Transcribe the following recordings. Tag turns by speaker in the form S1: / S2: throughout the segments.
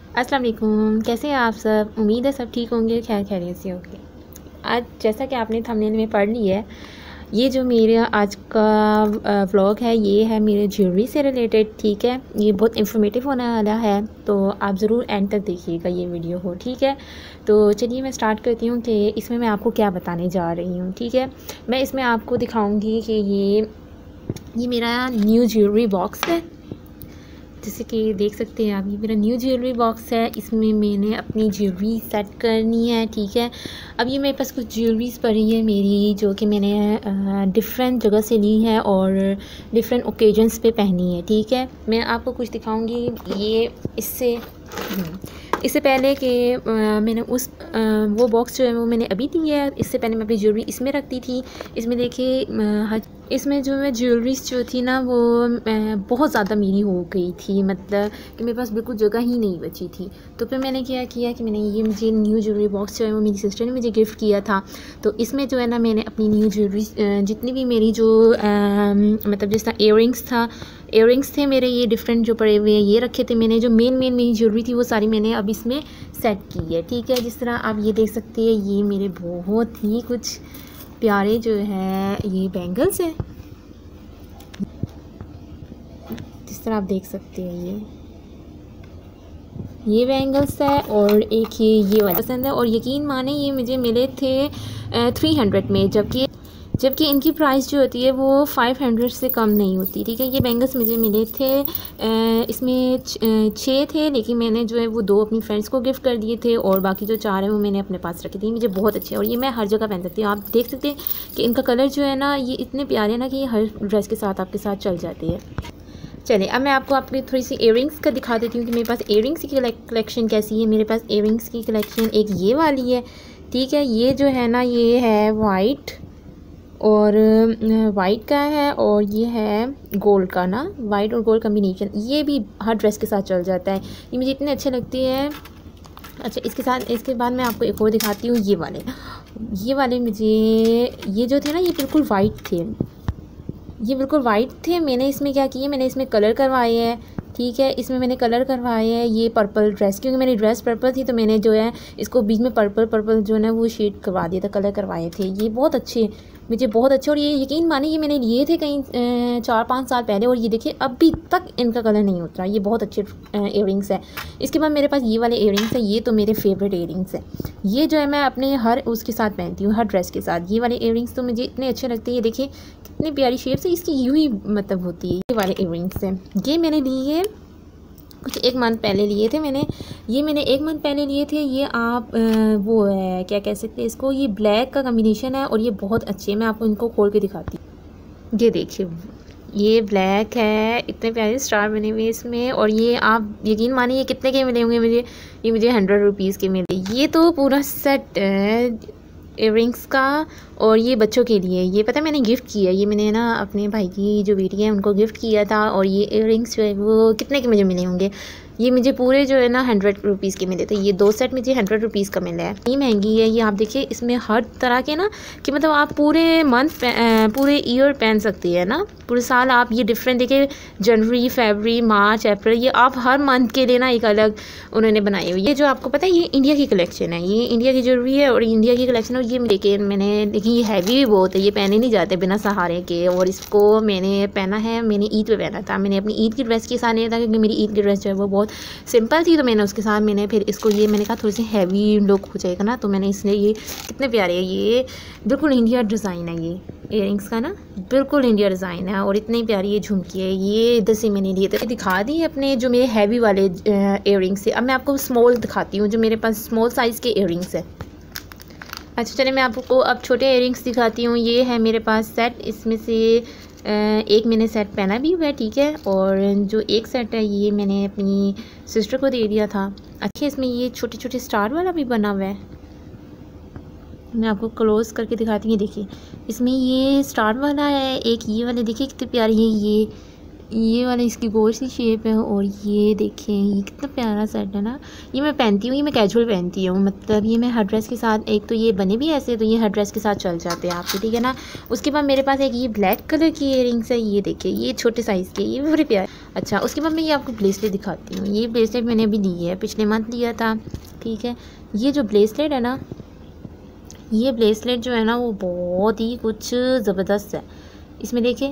S1: अस्सलाम वालेकुम, कैसे हैं आप सब। उम्मीद है सब ठीक होंगे, खैर खैरियत से होंगे। आज जैसा कि आपने थंबनेल में पढ़ लिया है, ये जो मेरा आज का व्लॉग है ये है मेरे ज्वेलरी से रिलेटेड। ठीक है, ये बहुत इंफॉर्मेटिव होने वाला है, तो आप ज़रूर एंड तक देखिएगा ये वीडियो हो। ठीक है, तो चलिए मैं स्टार्ट करती हूँ कि इसमें मैं आपको क्या बताने जा रही हूँ। ठीक है, मैं इसमें आपको दिखाऊँगी कि ये मेरा न्यू ज्वेलरी बॉक्स है। जैसे कि देख सकते हैं आप, ये मेरा न्यू ज्वेलरी बॉक्स है। इसमें मैंने अपनी ज्वेलरी सेट करनी है। ठीक है, अब ये मेरे पास कुछ ज्वेलरीज़ पड़ी है मेरी, जो कि मैंने डिफरेंट जगह से ली है और डिफरेंट ओकेजन्स पे पहनी है। ठीक है, मैं आपको कुछ दिखाऊंगी। ये इससे पहले कि मैंने वो बॉक्स जो है वो मैंने अभी ली है। इससे पहले मैं अपनी ज्वेलरी इसमें रखती थी। इसमें देखिए, इसमें जो मैं ज्वेलरीज जो थी ना वो बहुत ज़्यादा मेरी हो गई थी, मतलब कि मेरे पास बिल्कुल जगह ही नहीं बची थी। तो फिर मैंने क्या किया कि मुझे न्यू ज्वेलरी बॉक्स जो है वो मेरी सिस्टर ने मुझे गिफ्ट किया था। तो इसमें जो है ना मैंने अपनी न्यू ज्वेलरी जितनी भी मेरी जो मतलब जिस तरह इयररिंग्स थे मेरे, ये डिफरेंट जो पड़े हुए हैं ये रखे थे मैंने। जो मेन मेरी ज्वेलरी थी वो सारी मैंने अब इसमें सेट की है। ठीक है, जिस तरह आप ये देख सकते हैं, ये मेरे बहुत ही कुछ प्यारे जो है ये बैंगल्स हैं। जिस तरह आप देख सकते हैं ये बैंगल्स है, और एक ये वाला पसंद है। और यकीन माने ये मुझे मिले थे 300 में, जबकि इनकी प्राइस जो होती है वो 500 से कम नहीं होती। ठीक है, ये बैंगल्स मुझे मिले थे इसमें 6 थे, लेकिन मैंने जो है वो 2 अपनी फ्रेंड्स को गिफ्ट कर दिए थे और बाकी जो 4 हैं वो मैंने अपने पास रखे थे। मुझे बहुत अच्छे और ये मैं हर जगह पहन सकती हूँ। आप देख सकते हैं कि इनका कलर जो है ना ये इतने प्यारे हैं ना कि ये हर ड्रेस के साथ आपके साथ चल जाती है। चलिए अब मैं आपको अपनी थोड़ी सी इयररिंग्स का दिखा देती हूँ कि मेरे पास इयररिंग्स की कलेक्शन कैसी है। मेरे पास इयररिंग्स की कलेक्शन एक ये वाली है। ठीक है, ये जो है ना ये है वाइट का है, और ये है गोल्ड का ना, वाइट और गोल्ड कम्बिनेशन। ये भी हर ड्रेस के साथ चल जाता है, ये मुझे इतने अच्छे लगते हैं। अच्छा, इसके बाद मैं आपको एक और दिखाती हूँ। ये वाले मुझे, ये जो थे ना ये बिल्कुल वाइट थे। मैंने इसमें क्या किया, मैंने इसमें कलर करवाए हैं। ठीक है, इसमें मैंने कलर करवाए हैं ये पर्पल ड्रेस, क्योंकि मेरी ड्रेस पर्पल थी तो मैंने जो है इसको बीच में पर्पल जो है ना वो शेड करवा दिया था, कलर करवाए थे। ये बहुत अच्छे, मुझे बहुत अच्छे। और ये यकीन माने ये मैंने लिए थे कहीं 4-5 साल पहले, और ये देखिए अभी तक इनका कलर नहीं उतरा। ये बहुत अच्छे इयररिंग्स है। इसके बाद मेरे पास ये वाले इयररिंग्स है, ये तो मेरे फेवरेट इयररिंग्स है। ये जो है मैं अपने हर उसके साथ पहनती हूँ, हर ड्रेस के साथ। ये वाले इयररिंग्स तो मुझे इतने अच्छे लगते हैं। ये देखिए कितनी प्यारी शेप से इसकी यूँ ही मतलब होती है। ये वाले इयररिंग्स हैं, ये मैंने लिए कुछ 1 मंथ पहले लिए थे मैंने 1 मंथ पहले लिए थे। ये आप वो है क्या कह सकते हैं इसको, ये ब्लैक का कम्बिनेशन है और ये बहुत अच्छे हैं। मैं आपको इनको खोल के दिखाती हूँ। ये देखिए ये ब्लैक है, इतने प्यारे स्टार बने हुए इसमें। और ये आप यकीन मानिए ये कितने के मिले होंगे मुझे, ये मुझे 100 रुपीज़ के मिले। ये तो पूरा सेट है इयररिंग्स का, और ये बच्चों के लिए, ये पता है मैंने गिफ्ट किया। ये मैंने ना अपने भाई की जो बेटी है उनको गिफ्ट किया था। और ये इयररिंग्स जो है वो कितने के मुझे मिले होंगे, ये मुझे पूरे जो है ना 100 रुपीज़ के मिले थे। ये 2 सेट मुझे 100 रुपीज़ का मिला है। ये महंगी है। ये आप देखिए इसमें हर तरह के ना कि मतलब आप पूरे मंथ पूरे ईयर पहन सकती है ना, पूरे साल आप ये डिफरेंट देखिए, जनवरी, फरवरी, मार्च, अप्रैल, ये आप हर मंथ के लिए ना एक अलग उन्होंने बनाई हुई। ये जो आपको पता है ये इंडिया की कलेक्शन है, ये इंडिया की ज्वेलरी है और इंडिया की कलेक्शन है। और ये लेकिन मैंने देखिए ये हैवी भी बहुत है, ये पहने नहीं जाते बिना सहारे के। और इसको मैंने पहना है, मैंने ईद पे पहना था। मैंने अपनी ईद की ड्रेस के साथ नहीं था, क्योंकि मेरी ईद की ड्रेस जो है वो बहुत सिंपल थी, तो मैंने उसके साथ मैंने फिर इसको ये मैंने कहा थोड़ी सी हैवी लुक हो जाएगा ना, तो मैंने इसलिए ये कितने प्यारे है, ये बिल्कुल इंडिया डिज़ाइन है। ये इयररिंग्स का ना बिल्कुल इंडिया डिज़ाइन है, और इतनी प्यारी ये झुमकी है। ये इधर से मैंने लिए थे, दिखा दी अपने जो मेरे हैवी वाले इयररिंग्स है। अब मैं आपको स्मॉल दिखाती हूँ, जो मेरे पास स्मॉल साइज़ के इयररिंग्स है। अच्छा चलिए मैं आपको अब छोटे इयररिंग्स दिखाती हूँ। ये है मेरे पास सेट, इसमें से एक मैंने सेट पहना भी हुआ है। ठीक है, और जो एक सेट है ये मैंने अपनी सिस्टर को दे दिया था। अच्छा, इसमें ये छोटे छोटे स्टार वाला भी बना हुआ है, मैं आपको क्लोज करके दिखाती हूँ। देखिए इसमें ये स्टार वाला है, एक ये वाले देखिए कितने प्यारे हैं। ये वाला इसकी गोल सी शेप है। और ये देखें ये कितना प्यारा सेट है ना। ये मैं पहनती हूँ, ये मैं कैजुअल पहनती हूँ, मतलब ये मैं हर ड्रेस के साथ, एक तो ये बने भी ऐसे तो ये हर ड्रेस के साथ चल जाते हैं आपके, ठीक है ना। उसके बाद मेरे पास एक ये ब्लैक कलर की इयररिंग्स है, ये देखिए ये छोटे साइज़ के, ये भी बड़े प्यारे। अच्छा उसके बाद मैं ये आपको ब्रेसलेट दिखाती हूँ। ये ब्रेसलेट मैंने अभी ली है, पिछले मंथ लिया था, ठीक है। ये जो ब्रेसलेट है ना, ये ब्रेसलेट जो है ना वो बहुत ही कुछ ज़बरदस्त है। इसमें देखें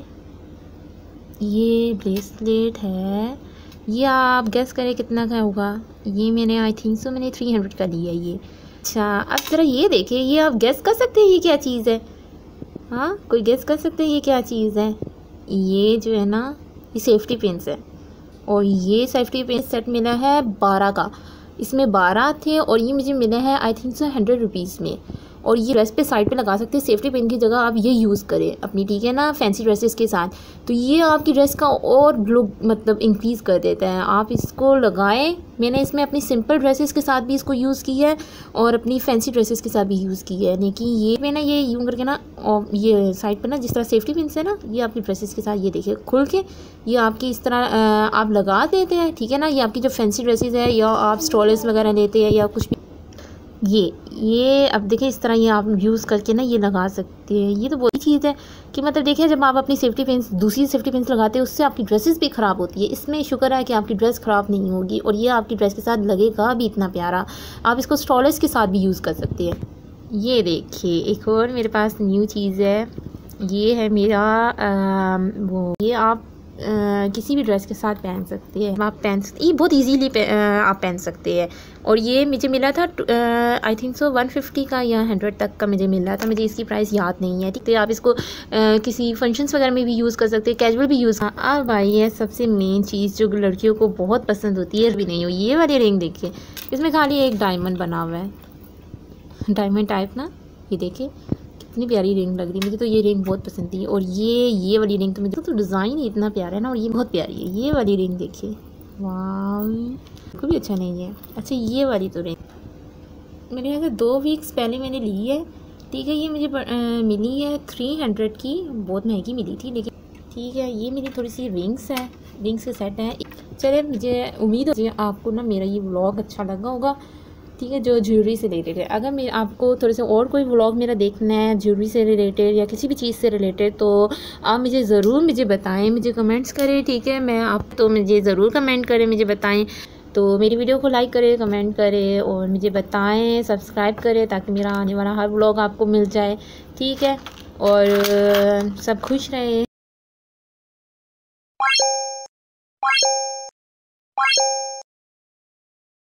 S1: ये ब्रेसलेट है, ये आप गेस करें कितना का होगा। ये मैंने आई थिंक सो मैंने 300 का लिया ये। अच्छा अब ज़रा ये देखिए, ये आप गेस कर सकते हैं ये क्या चीज़ है? हाँ कोई गेस कर सकते हैं ये क्या चीज़ है? ये जो है ना ये सेफ्टी पिन्स है। और ये सेफ्टी पिन सेट मिला है 12 का, इसमें 12 थे और ये मुझे मिला है आई थिंक सो 100 रुपीज़ में। और ये ड्रेस पे साइड पे लगा सकते हैं, सेफ्टी पिन की जगह आप ये यूज़ करें अपनी, ठीक है ना, फैंसी ड्रेसेस के साथ। तो ये आपकी ड्रेस का और लुक मतलब इंक्रीज़ कर देता है। आप इसको लगाएं, मैंने इसमें अपनी सिंपल ड्रेसेस के साथ भी इसको यूज़ किया है और अपनी फैंसी ड्रेसेस के साथ भी यूज़ किया है। लेकिन ये मैंने ये यूँ करके ना, और ये साइड पर ना जिस तरह सेफ्टी पिन है ना, ये आपकी ड्रेसेस के साथ ये देखिए खुल के ये आपकी इस तरह आप लगा देते हैं, ठीक है ना। ये आपकी जो फैंसी ड्रेसेस है या आप स्टॉलेस वगैरह लेते हैं या कुछ भी, ये अब देखिए इस तरह ये आप यूज़ करके ना ये लगा सकते हैं। ये तो वही चीज़ है कि मतलब देखिए जब आप अपनी सेफ्टी पिन्स दूसरी सेफ्टी पिन्स लगाते हैं उससे आपकी ड्रेसेस भी ख़राब होती है। इसमें शुक्र है कि आपकी ड्रेस ख़राब नहीं होगी और ये आपकी ड्रेस के साथ लगेगा भी इतना प्यारा। आप इसको स्टॉलेस के साथ भी यूज़ कर सकते हैं। ये देखिए एक और मेरे पास न्यू चीज़ है, ये है मेरा वो, ये आप किसी भी ड्रेस के साथ पहन सकते हैं, आप पहन सकते, ये बहुत इजीली आप पहन सकते हैं। और ये मुझे मिला था आई थिंक सो 150 का या 100 तक का मुझे मिला था, मुझे इसकी प्राइस याद नहीं है, ठीक है। आप इसको किसी फंक्शंस वगैरह में भी यूज़ कर सकते हैं, कैजुअल भी यूज़। अब भाई ये सबसे मेन चीज़ जो लड़कियों को बहुत पसंद होती है भी नहीं हो, ये वाली रिंग देखिए, इसमें खाली एक डायमंड बना हुआ है, डायमंड टाइप ना, ये देखिए इतनी प्यारी रिंग लग रही है मुझे तो। ये रिंग बहुत पसंद थी। और ये वाली रिंग तो मुझे तो डिज़ाइन ही इतना प्यारा है ना, और ये बहुत प्यारी है। ये वाली रिंग देखिए, वाह कोई भी अच्छा नहीं है। अच्छा ये वाली तो रिंग मेरे यहाँ से 2 वीक्स पहले मैंने ली है, ठीक है। ये मुझे मिली है 300 की, बहुत महंगी मिली थी लेकिन ठीक है। ये मेरी थोड़ी सी रिंग्स है, रिंग्स के सेट हैं। चले मुझे उम्मीद है आपको ना मेरा ये व्लॉग अच्छा लगा होगा, ठीक है, जो ज्वेलरी से रिलेटेड है। अगर मैं आपको थोड़े से और कोई व्लॉग मेरा देखना है ज्वेलरी से रिलेटेड या किसी भी चीज़ से रिलेटेड तो आप मुझे ज़रूर मुझे बताएं, मुझे कमेंट्स करें, ठीक है। मैं आप तो मुझे ज़रूर कमेंट करें, मुझे बताएं। तो मेरी वीडियो को लाइक करें, कमेंट करें और मुझे बताएं, सब्सक्राइब करें ताकि मेरा आने वाला हर व्लॉग आपको मिल जाए, ठीक है। और सब खुश रहे।